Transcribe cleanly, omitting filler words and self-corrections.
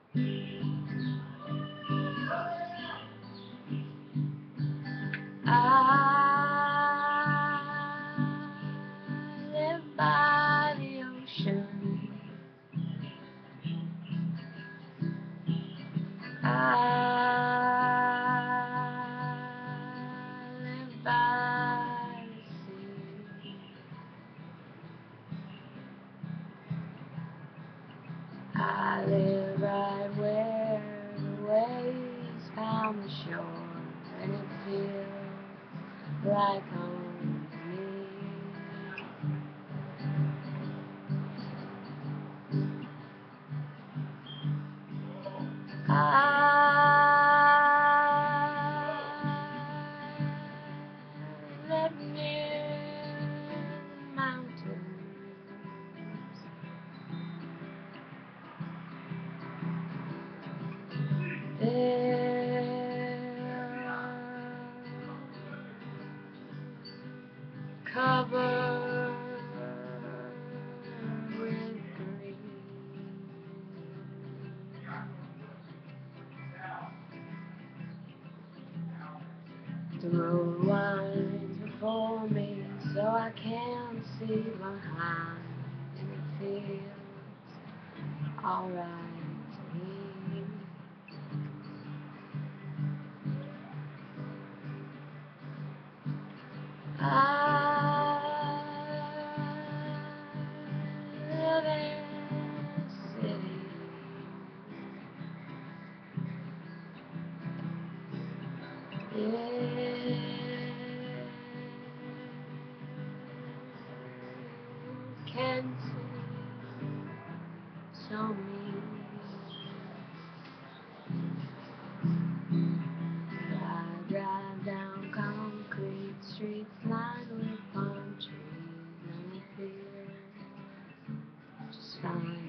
I live by the ocean. I live by the sea. I live right where the waves found the shore, and it feels like home to me. I live near the mountains. They're covered with green. The road winds before me, so I can't see behind, and it feels alright to me. I live in a city. It can seem so mean. I drive down concrete streets lined with palm trees, and it feels just fine.